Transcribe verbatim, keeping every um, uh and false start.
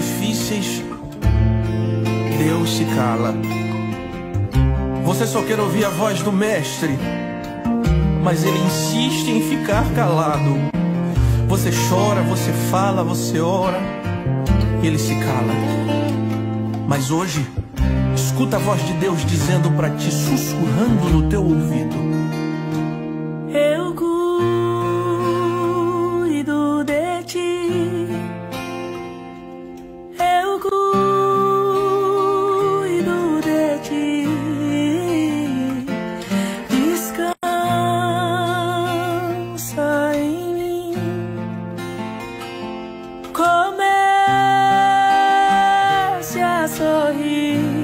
difíceis, Deus se cala. Você só quer ouvir a voz do Mestre, mas Ele insiste em ficar calado. Você chora, você fala, você ora, Ele se cala. Mas hoje, escuta a voz de Deus dizendo para ti, sussurrando no teu ouvido: eu cuido de ti, eu cuido de ti. Descansa em mim, comece a sorrir.